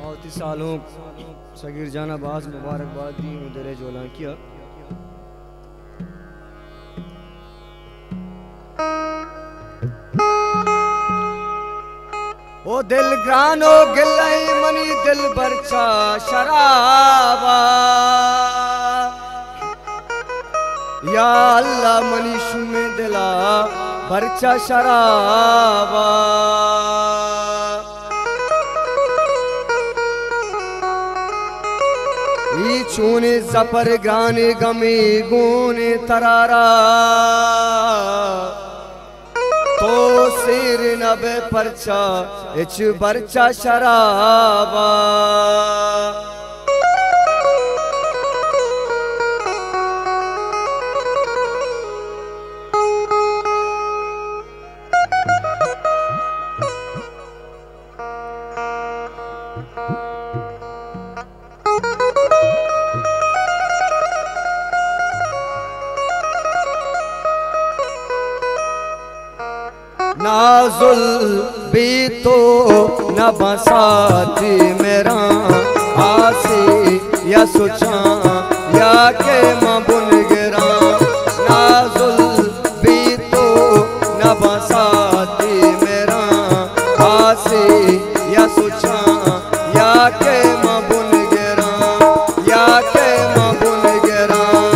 30 सालों सगीर जान अब्बास मुबारकबाद दी मुदरे जोला किया। ओ दिल ग्रानो गिलाई मनी दिल बरचा शराबा या अल्लाह मनी शुमे दिला बरचा शराबा चूने जपर गाने गमे गोने तरारा तो सिर नबे परचा इच बरचा शराबा नाजुल भी तो न बसाती मेरा आसे या सोचा या के मबुन गिरा नाजुल भी तो न बसाती मेरा आसे या सोचा या के मबुन गिरा या के मबुन गिरा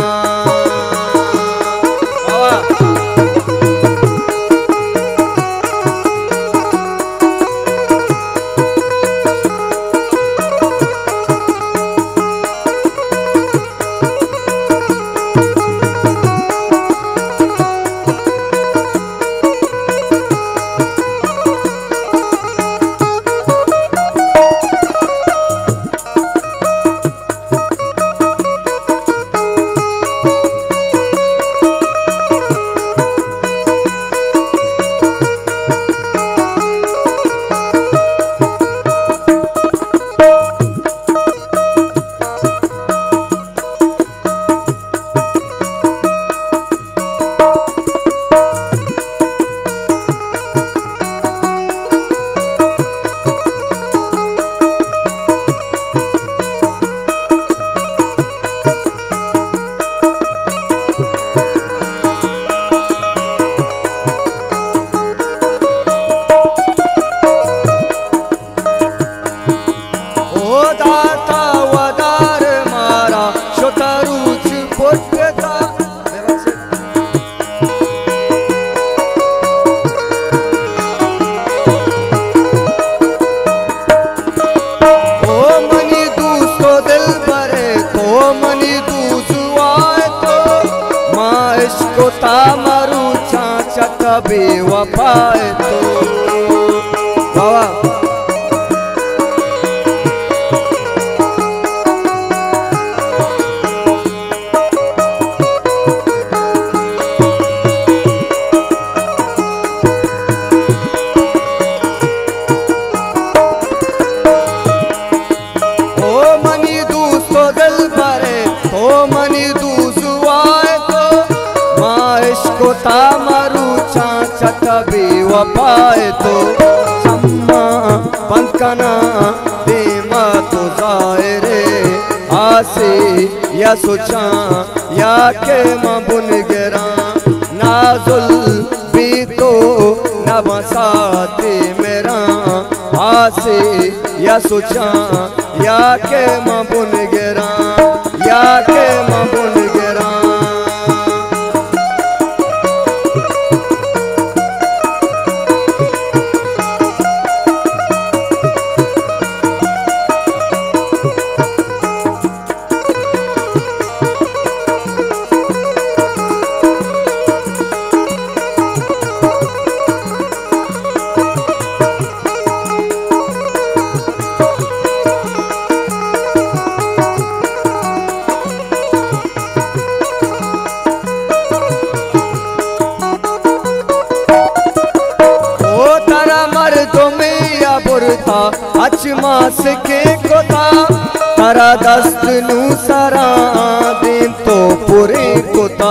तामरू चाचा कभी वफाए तो बाबा ओ मनी दूसो दिल भरे तो मनी दूसुआए तो को तामरू चाचा कभी वफाए तो सम्मा पंकना देमा तो जायरे आसे या सोचा या के मबुन गिरा नाजुल भी तो न बसाते मेरा आसे या सोचा या के मबुन गिरा या के मबुन गिरा अचमास के कोता तारा दस्त नू सारा दिन तो पूरे कोता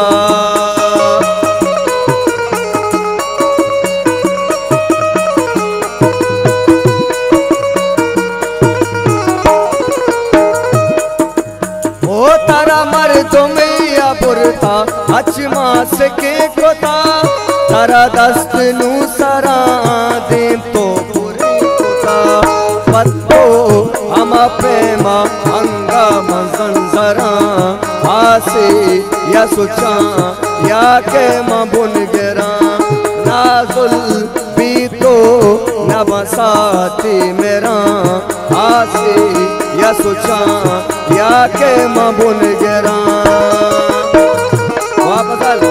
सके कोता तारा दस्त नू सरा दे तो पूरी कोता पत्तो अमा पेमा अंगा मंजरा आसे या सोचा या के मां बुन गिरा नाजुल भी तो न बसाती मेरा आसे या सोचा या के मां बुन गिरा वापस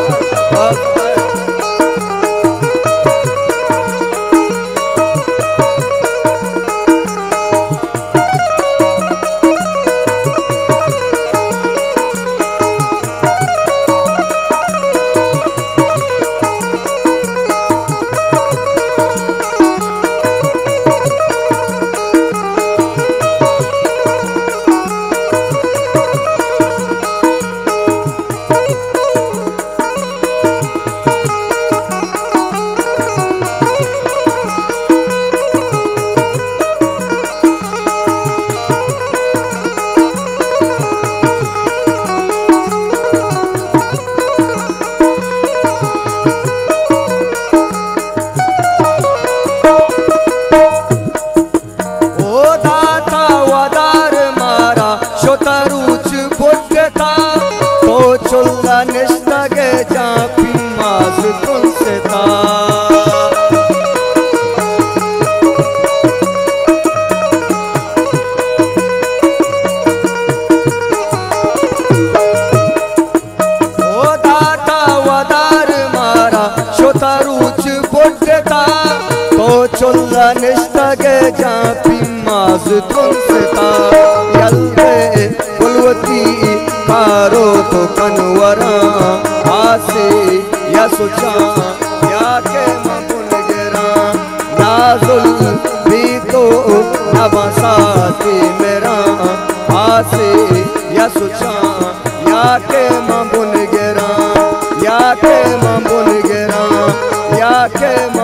चुल्ला निस्तगे जापी माज तुमसे था ओ दाता वदार मारा शोतारूच बोलता तो चुल्ला निस्तगे जापी माज तुमसे था यल्ले कुलवती कारो तो कनवरा आसे या सोचा या के मबुन गिरा नाजुल भी तो न बसाती मेरा आसे या सोचा या के मबुन गिरा या के मबुन गिरा या के